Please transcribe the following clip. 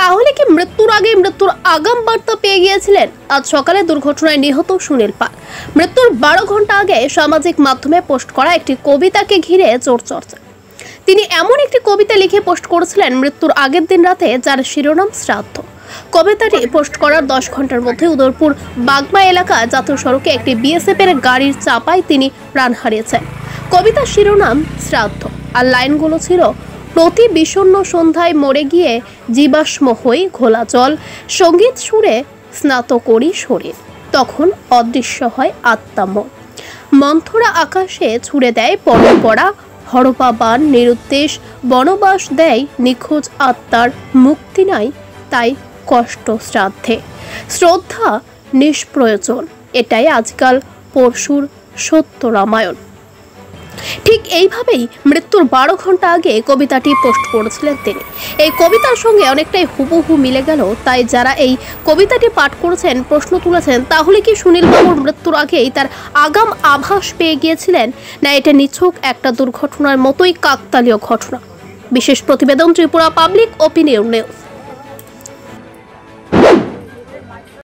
তাহলে কি মৃত্যুর আগে মৃত্যুর আগাম বার্তা পেয়ে গিয়েছিলেন? আজ সকালে দুর্ঘটনায় নিহত সুনীল পাল। মৃত্যুর 12 ঘন্টা আগে সামাজিক মাধ্যমে পোস্ট করা একটি কবিতাকে ঘিরে জোর চর্চা। তিনি এমন একটি কবিতা লিখে পোস্ট করেছিলেন মৃত্যুর আগের দিন রাতে, যার শিরোনাম শ্রাদ্ধ। কবিতাটি পোস্ট করার 10 ঘন্টার মধ্যে উদয়পুর বাগমা এলাকা জাতীয় সড়কে একটি বিএসএফের গাড়ির চাপায় তিনি প্রাণ হারিয়েছেন। কবিতার শিরোনাম শ্রাদ্ধ, আর লাইনগুলো ছিল: প্রতি বিষণ্ণ সন্ধ্যায় মরে গিয়ে জীবাশ্ম হই ঘোলা জল, সঙ্গীত সুরে স্নাত করি শরীর, তখন অদৃশ্য হয় আত্মা মন্থরা আকাশে ছুড়ে দেয় পরম্পরা, হরপা বান নিরুদ্দেশ বনবাস দেয় নিখোঁজ আত্মার মুক্তি নাই, তাই কষ্ট শ্রাদ্ধে শ্রদ্ধা নিষ্প্রয়োজন, এটাই আজকাল পরশুর সত্য রামায়ণ। ঠিক এইভাবেই মৃত্যুর 12 ঘন্টা আগে কবিতাটি পোস্ট করেছিলেন তিনি। এই কবিতার সঙ্গে অনেকটাই হুবহু মিলে গেল। তাই যারা এই কবিতাটি পাঠ করেছেন প্রশ্ন তুলেছেন, তাহলে কি সুনীল বাবুর মৃত্যুর আগেই তার আগাম আভাস পেয়ে গিয়েছিলেন, না এটা নিছক একটা দুর্ঘটনার মতোই কাকতালীয় ঘটনা? বিশেষ প্রতিবেদন ত্রিপুরা পাবলিক ওপিনিয়ন নিউজ।